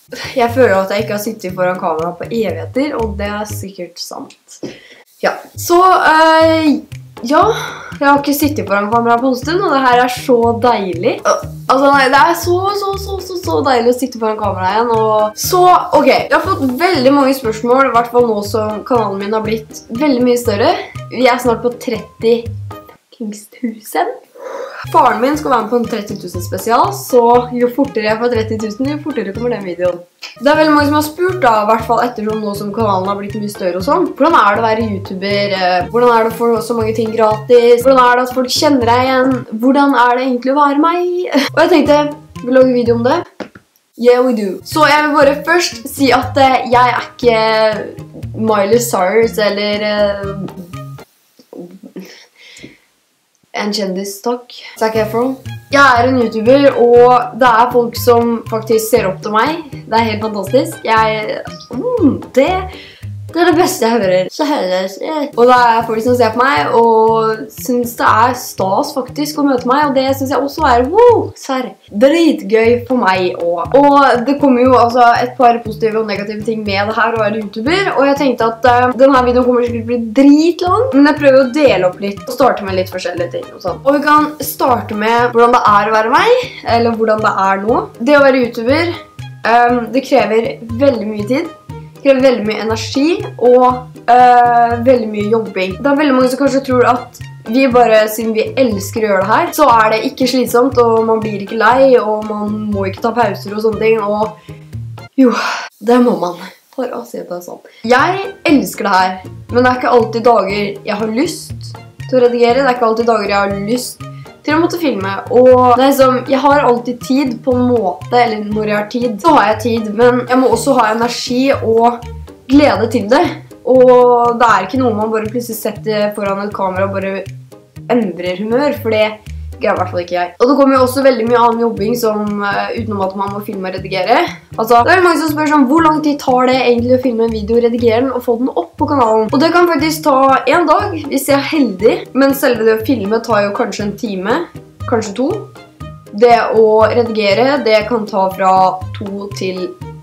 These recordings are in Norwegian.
Jeg føler at jeg ikke har sittet foran kamera på evigheter, og det er sikkert sant. Ja, så ja, jeg har ikke sittet foran kamera på en stund, og det her er så deilig. Altså, nei, det er så deilig å sitte foran kamera igjen, og så, ok, jeg har fått veldig mange spørsmål, i hvert fall nå som kanalen min har blitt veldig mye større. Vi er snart på 30 000. Faren min skal være med på en 30 000 spesial, så jo fortere jeg får 30 000, jo fortere kommer den videoen. Det er veldig mange som har spurt da, i hvert fall ettersom nå som kanalen har blitt mye større og sånn. Hvordan er det å være YouTuber? Hvordan er det å få så mange ting gratis? Hvordan er det at folk kjenner deg igjen? Hvordan er det egentlig å være meg? Og jeg tenkte, vil du lage video om det? Yeah, we do. Så jeg vil bare først si at jeg er ikke Miley Cyrus eller en kjendis, takk. Zac Efron. Jeg er en YouTuber, og det er folk som faktisk ser opp til meg. Det er helt fantastisk. Det er det beste jeg hører. Så høres jeg. Og det er folk som ser på meg, og synes det er stas faktisk å møte meg, og det synes jeg også er dritgøy for meg også. Og det kommer jo altså et par positive og negative ting med det her å være YouTuber, og jeg tenkte at denne videoen kommer sikkert bli dritlang, men jeg prøver å dele opp litt og starte med litt forskjellige ting og sånn. Og vi kan starte med hvordan det er å være meg, eller hvordan det er nå. Det å være YouTuber, det krever veldig mye tid. Det krever veldig mye energi og veldig mye jobbing. Det er veldig mange som kanskje tror at vi bare, siden vi elsker å gjøre det her, så er det ikke slitsomt, og man blir ikke lei, og man må ikke ta pauser og sånne ting, og jo, det må man, for å si det sånn. Jeg elsker det her, men det er ikke alltid dager jeg har lyst til å redigere, det er ikke alltid dager jeg har lyst til å måtte filme, og det er som, jeg har alltid tid på en måte, eller når jeg har tid, så har jeg tid, men jeg må også ha energi og glede til det, og det er ikke noe man bare plutselig setter foran et kamera og bare endrer humør, for det gjør i hvert fall ikke jeg. Og det kommer jo også veldig mye annen jobbing som utenom at man må filme og redigere. Altså, det er mange som spør sånn, hvor lang tid tar det egentlig å filme en video, redigere den og få den opp på kanalen? Og det kan faktisk ta en dag, hvis jeg er heldig. Men selve det å filme tar jo kanskje en time, kanskje 2. Det å redigere, det kan ta fra 2 til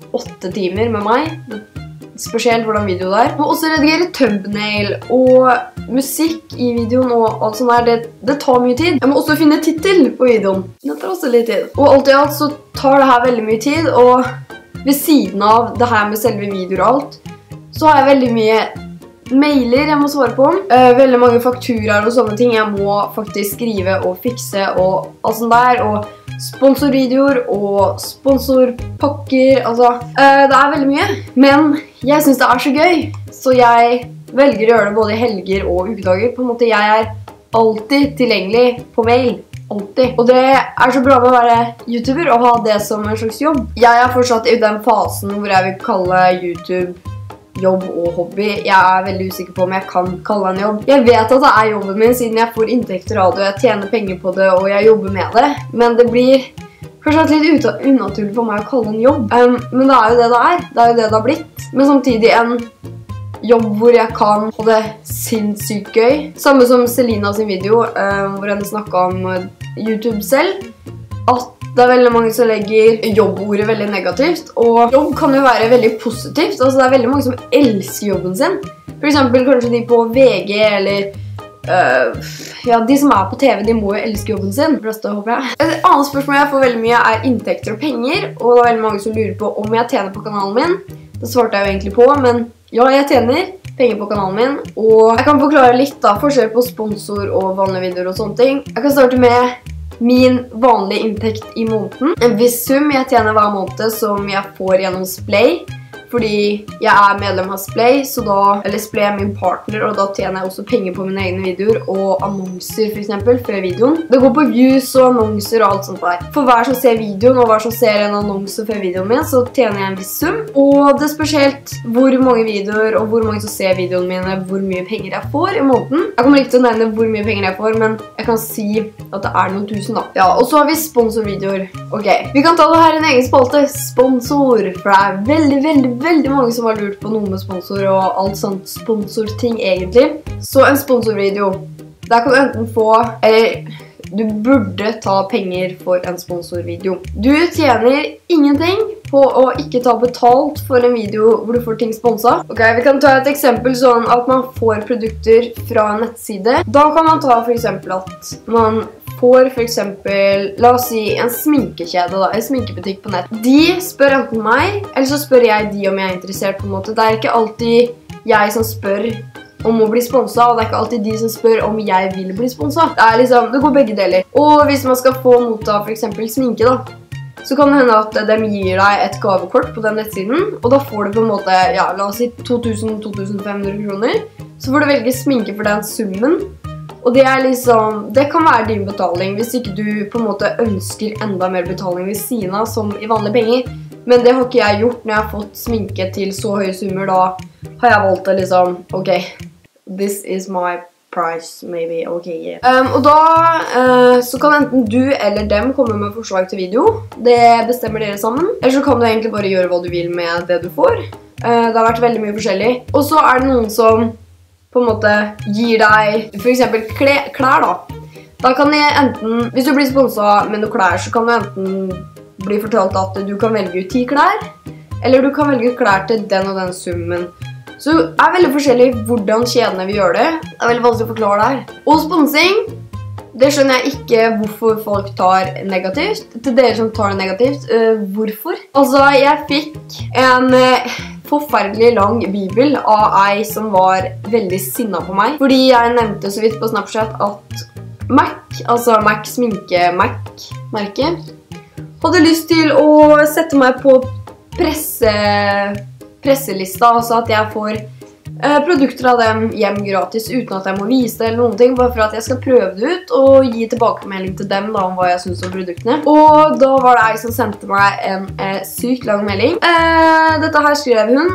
8 timer med meg. Spesielt hvordan video det er. Jeg må også redigere thumbnail og musikk i videoen og alt sånt der. Det tar mye tid. Jeg må også finne titel på videoen. Det tar også litt tid. Og alt i alt så tar det her veldig mye tid, og ved siden av det her med selve videoer og alt, så har jeg veldig mye mailer jeg må svare på. Veldig mange fakturaer og sånne ting jeg må faktisk skrive og fikse og alt sånt der, og sponsorvideoer og sponsorpakker, altså. Det er veldig mye, men jeg synes det er så gøy, så jeg velger å gjøre det både i helger og ukedager. På en måte, jeg er alltid tilgjengelig på mail. Alltid. Og det er så bra med å være YouTuber og ha det som en slags jobb. Jeg er fortsatt i den fasen hvor jeg vil kalle YouTube jobb og hobby. Jeg er veldig usikker på om jeg kan kalle det en jobb. Jeg vet at det er jobben min, siden jeg får inntekter av det, og jeg tjener penger på det, og jeg jobber med det. Men det blir kanskje litt unaturlig for meg å kalle det en jobb. Men det er jo det det er. Det er jo det det har blitt. Men samtidig en jobb hvor jeg kan ha det sinnssykt gøy. Samme som Selina sin video, hvor hun snakket om YouTube selv. At det er veldig mange som legger jobbordet veldig negativt, og jobb kan jo være veldig positivt. Altså, det er veldig mange som elsker jobben sin. For eksempel kanskje de på VG, eller ja, de som er på TV, de må jo elske jobben sin. Fleste, håper jeg. Et annet spørsmål jeg får veldig mye er inntekter og penger, og det er veldig mange som lurer på om jeg tjener på kanalen min. Det svarte jeg jo egentlig på, men ja, jeg tjener penger på kanalen min, og jeg kan forklare litt da, forskjell på sponsor og vanlige videoer og sånne ting. Jeg kan starte med min vanlige inntekt i måneden. En viss sum jeg tjener hver måned som jeg får gjennom Splay. Fordi jeg er medlem av Splay, så da, eller Splay er min partner, og da tjener jeg også penger på mine egne videoer, og annonser for eksempel, før videoen. Det går på views og annonser og alt sånt der. For hver som ser videoen, og hver som ser en annonse før videoen min, så tjener jeg en viss sum. Og det er spesielt hvor mange videoer, og hvor mange som ser videoene mine, hvor mye penger jeg får i måneden. Jeg kommer ikke til å nevne hvor mye penger jeg får, men jeg kan si at det er noen tusen da. Ja, og så har vi sponsorvideoer. Ok, vi kan ta det her i en egen spalte. Sponsor, for det er veldig mange som har lurt på noe med sponsor og alt sånt sponsorting egentlig. Så en sponsorvideo, der kan du enten få, eller Du burde ta penger for en sponsorvideo. Du tjener ingenting på å ikke ta betalt for en video hvor du får ting sponset. Ok, vi kan ta et eksempel sånn at man får produkter fra en nettside. Da kan man ta for eksempel at man får for eksempel, la oss si, en sminkekjede da, en sminkebutikk på nett. De spør enten meg, eller så spør jeg de om jeg er interessert på en måte. Det er ikke alltid jeg som spør om å bli sponset, og det er ikke alltid de som spør om jeg vil bli sponset. Det er liksom, det går begge deler. Og hvis man skal få motta for eksempel sminke da, så kan det hende at de gir deg et gavekort på den nettsiden, og da får du på en måte, ja, la oss si 2000-2500 kroner. Så får du velge sminke for den summen. Og det er liksom, det kan være din betaling hvis ikke du på en måte ønsker enda mer betaling ved siden av som i vanlige penger. Men det har ikke jeg gjort når jeg har fått sminke til så høye summer. Da har jeg valgt å liksom, ok, this is my price, maybe, ok, yeah. Og da så kan enten du eller dem komme med forslag til video. Det bestemmer dere sammen. Eller så kan du egentlig bare gjøre hva du vil med det du får. Det har vært veldig mye forskjellig. Og så er det noen som på en måte gir deg for eksempel klær da. Da kan jeg enten, hvis du blir sponset med noen klær, så kan du enten bli fortalt at du kan velge ut 10 klær, eller du kan velge ut klær til den og den summen. Så det er veldig forskjellig hvordan kjedene vil gjøre det. Det er veldig vanskelig å forklare det her. Og sponsing, det skjønner jeg ikke hvorfor folk tar negativt. Til dere som tar det negativt, hvorfor? Altså, jeg fikk en forferdelig lang bibel av ei som var veldig sinnet på meg. Fordi jeg nevnte så vidt på Snapchat at MAC, altså MAC sminke-MAC-merke, hadde lyst til å sette meg på presselista, altså at jeg får produkter av dem hjem gratis uten at jeg må vise det eller noen ting, bare for at jeg skal prøve det ut og gi tilbakemelding til dem da, om hva jeg synes om produktene. Og da var det ei som sendte meg en sykt lang melding. Dette her skrev hun,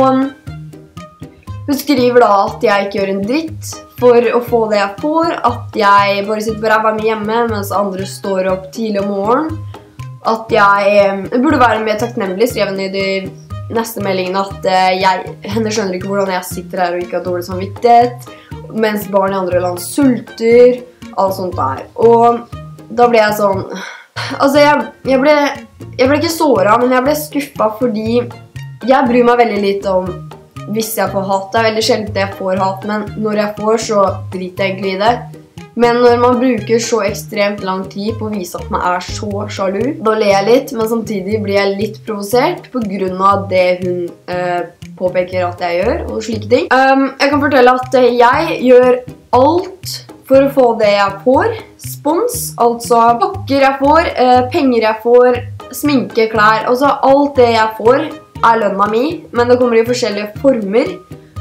og hun skriver da at jeg ikke gjør en dritt for å få det jeg får, at jeg bare sitter på ræva mi hjemme mens andre står opp tidlig om morgenen, at jeg burde være mer takknemlig, skrev hun i de neste meldingen at henne skjønner ikke hvordan jeg sitter her og ikke har dårlig samvittighet, mens barn i andre land sulter, alt sånt der. Og da ble jeg sånn, altså jeg ble ikke såret, men jeg ble skuffet fordi jeg bryr meg veldig lite om hvis jeg får hat. Det er veldig sjelden jeg får hat, men når jeg får så driter jeg egentlig i det. Men når man bruker så ekstremt lang tid på å vise at man er så sjalu, da ler jeg litt, men samtidig blir jeg litt provosert på grunn av det hun påpeker at jeg gjør, og slike ting. Jeg kan fortelle at jeg gjør alt for å få det jeg får. Spons, altså pakker jeg får, penger jeg får, sminke, klær, altså alt det jeg får er lønna mi, men det kommer i forskjellige former.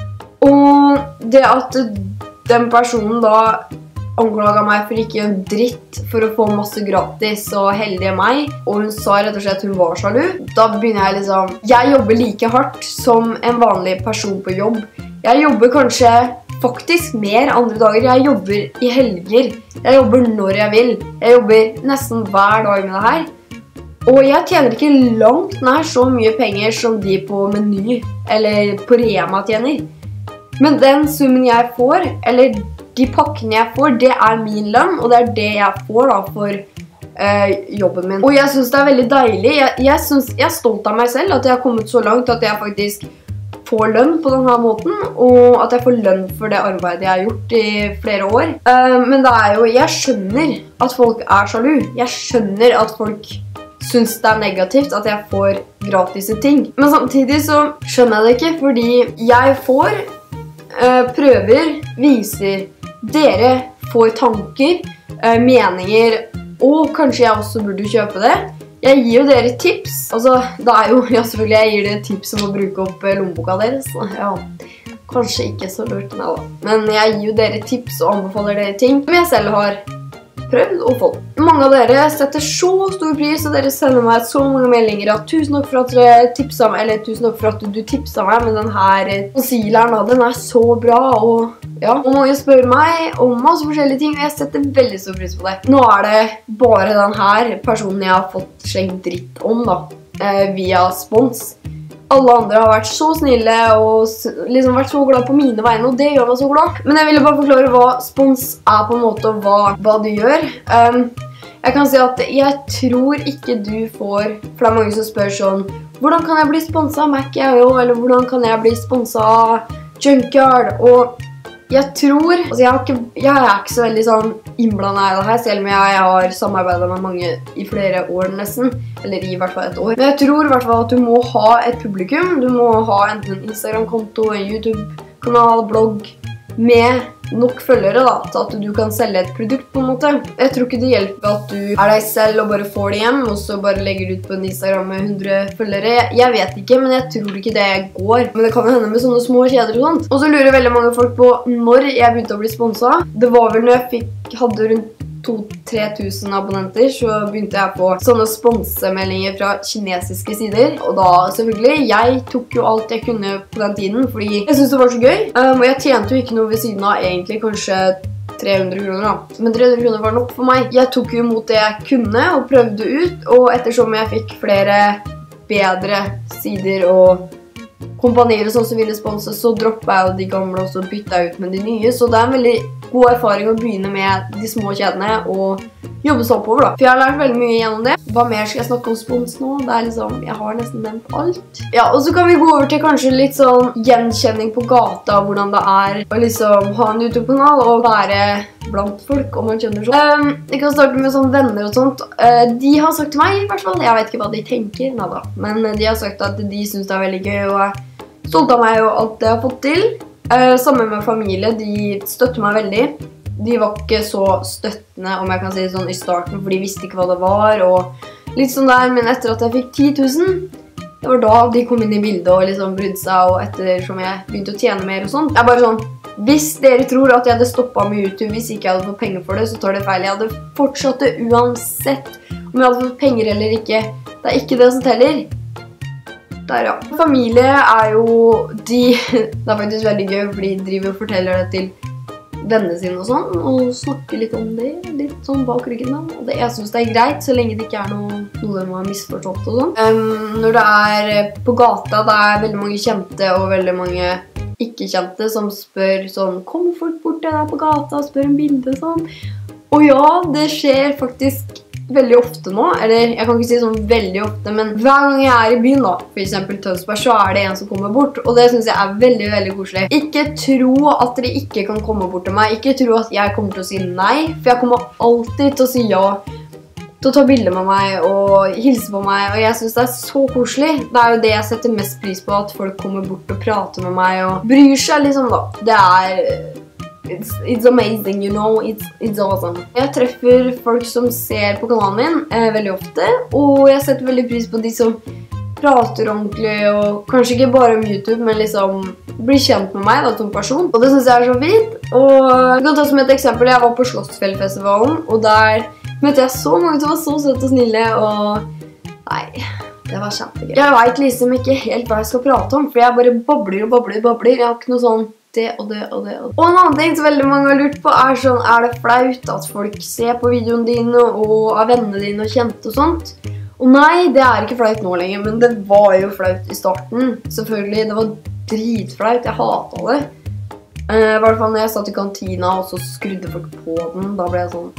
Og det at den personen da anklaget meg for ikke gjøre en dritt for å få masse gratis og heldige meg, og hun sa rett og slett at hun var sjalu. Da begynner jeg liksom, jeg jobber like hardt som en vanlig person på jobb. Jeg jobber kanskje faktisk mer andre dager. Jeg jobber i helger. Jeg jobber når jeg vil. Jeg jobber nesten hver dag med det her. Og jeg tjener ikke langt nær så mye penger som de på Meny eller på Rema tjener. Men den summen jeg får, eller de pakkene jeg får, det er min lønn, og det er det jeg får da for jobben min. Og jeg synes det er veldig deilig. Jeg er stolt av meg selv at jeg har kommet så langt at jeg faktisk får lønn på denne måten, og at jeg får lønn for det arbeidet jeg har gjort i flere år. Men det er jo, jeg skjønner at folk er sjalu. Jeg skjønner at folk synes det er negativt at jeg får gratis ting. Men samtidig så skjønner jeg det ikke, fordi jeg får prøver, viser, dere får tanker, meninger, og kanskje jeg også burde kjøpe det. Jeg gir jo dere tips, altså det er jo, ja selvfølgelig jeg gir dere tips om å bruke opp lommeboka deres, ja, kanskje ikke så lurt med da. Men jeg gir jo dere tips og anbefaler dere ting som jeg selv har prøvd og fått. Mange av dere setter så stor pris, og dere sender meg så mange meldinger at tusen takk for at dere tipset meg, eller tusen takk for at du tipset meg med den her concealeren, den er så bra, og ja. Og mange spør meg om masse forskjellige ting, og jeg setter veldig stor pris på det. Nå er det bare den her personen jeg har fått slengt dritt om da, via spons. alle andre har vært så snille og liksom vært så glad på mine vegne, og det gjør meg så glad. Men jeg ville bare forklare hva spons er på en måte, og hva du gjør. Jeg kan si at jeg tror ikke du får, for det er mange som spør sånn, hvordan kan jeg bli sponset av Mac.io, eller hvordan kan jeg bli sponset av Junkyard? Og jeg tror, altså jeg er ikke så veldig sånn innblandet i det her, selv om jeg har samarbeidet med mange i flere år nesten, eller i hvert fall et år. Men jeg tror i hvert fall at du må ha et publikum, du må ha enten en Instagram-konto, en YouTube-kanal, blogg, med nok følgere da, til at du kan selge et produkt på en måte. Jeg tror ikke det hjelper at du er deg selv og bare får det hjem, og så bare legger du ut på en Instagram med 100 følgere. Jeg vet ikke, men jeg tror ikke det går. Men det kan jo hende med sånne små kjeder og sånt. Og så lurer veldig mange folk på når jeg begynte å bli sponset. Det var vel når jeg hadde rundt 2-3 tusen abonnenter, så begynte jeg på sånne sponsemeldinger fra kinesiske sider. Og da selvfølgelig, jeg tok jo alt jeg kunne på den tiden, fordi jeg synes det var så gøy. Og jeg tjente jo ikke noe ved siden av egentlig, kanskje 300 kroner da. Men 300 kroner var nok for meg. Jeg tok jo imot det jeg kunne og prøvde ut, og ettersom jeg fikk flere bedre sider og kompanier og sånn som ville sponse, så droppet jeg jo de gamle og så byttet jeg ut med de nye. Så det er en veldig god erfaring å begynne med de små kjedene og jobbe så oppover da. For jeg har lært veldig mye gjennom det. Hva mer skal jeg snakke om spons nå? Det er liksom, jeg har nesten nevnt alt. Ja, og så kan vi gå over til kanskje litt sånn gjenkjenning på gata, hvordan det er å liksom ha en YouTube-kanal og være blant folk, om man kjenner sånn. Jeg kan starte med sånne venner og sånt. De har sagt til meg, i hvert fall, jeg vet ikke hva de tenker, neida. Men de har sagt at de synes det er veldig gøy og er stolt av meg og alt det jeg har fått til. Sammen med familie, de støtter meg veldig. De var ikke så støttende, om jeg kan si det sånn, i starten, for de visste ikke hva det var, og litt sånn der, men etter at jeg fikk 10 000, det var da de kom inn i bildet og liksom brydde seg, og ettersom jeg begynte å tjene mer og sånt. Jeg er bare sånn, hvis dere tror at jeg hadde stoppet med YouTube hvis ikke jeg hadde fått penger for det, så tar det feil. Jeg hadde fortsatt det uansett om jeg hadde fått penger eller ikke. Det er ikke det som teller. Der, ja. Familie er jo det er faktisk veldig gøy, for de driver og forteller det til vennene sine og sånn, og snakker litt om det, litt sånn bak ryggen da. Og jeg synes det er greit, så lenge det ikke er noe de har misforstått og sånn. Når det er på gata, det er veldig mange kjente og veldig mange ikke-kjente som spør sånn, kommer folk bort til deg på gata og spør om bilde sånn? Og ja, det skjer faktisk veldig ofte nå, eller jeg kan ikke si sånn veldig ofte, men hver gang jeg er i byen da, for eksempel Tønsberg, så er det en som kommer bort, og det synes jeg er veldig, veldig koselig. Ikke tro at dere ikke kan komme bort til meg, ikke tro at jeg kommer til å si nei, for jeg kommer alltid til å si ja, til å ta bilder med meg og hilse på meg, og jeg synes det er så koselig. Det er jo det jeg setter mest pris på, at folk kommer bort og prater med meg og bryr seg liksom da. Det er It's amazing, you know, it's awesome. Jeg treffer folk som ser på kanalen min veldig ofte, og jeg setter veldig pris på de som prater ordentlig, og kanskje ikke bare om YouTube, men liksom blir kjent med meg da, som person. Og det synes jeg er så fint. Og jeg kan ta som et eksempel, jeg var på Slottsfjellfestivalen, og der møtte jeg så mange som var så søte og snille, og nei, det var kjempegøy. Jeg vet liksom ikke helt hva jeg skal prate om, for jeg bare babler og babler og babler. Jeg har ikke noe sånn det og det og det. Og en annen ting som veldig mange har lurt på er sånn, er det flaut at folk ser på videoen dine og av vennene dine og kjente og sånt? Og nei, det er ikke flaut nå lenger, men det var jo flaut i starten. Selvfølgelig, det var dritflaut, jeg hatet det. I hvert fall når jeg satt i kantina og så skrudde folk på den, da ble jeg sånn,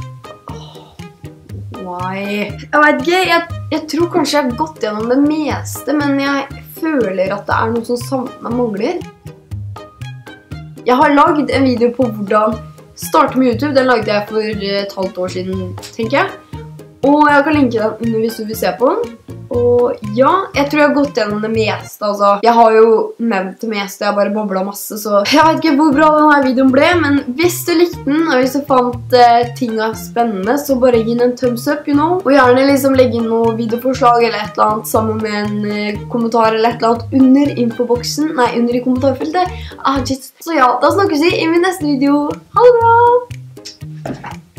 why? Jeg vet ikke, jeg tror kanskje jeg har gått gjennom det meste, men jeg føler at det er noe som mangler. Jeg har laget en video på hvordan starte med YouTube. Den lagde jeg for et halvt år siden, tenker jeg. Og jeg kan linke den under hvis du vil se på den. Og ja, jeg tror jeg har gått gjennom det meste, altså. Jeg har jo nevnt det meste, jeg har bare boblet masse, så jeg vet ikke hvor bra denne videoen ble, men hvis du likte den, og hvis du fant tingene spennende, så bare gi den en thumbs up, you know. Og gjerne liksom legge inn noen videoforslag eller et eller annet sammen med en kommentar eller et eller annet under infoboksen, nei, under i kommentarfeltet. Så ja, da snakkes vi i min neste video. Ha det bra!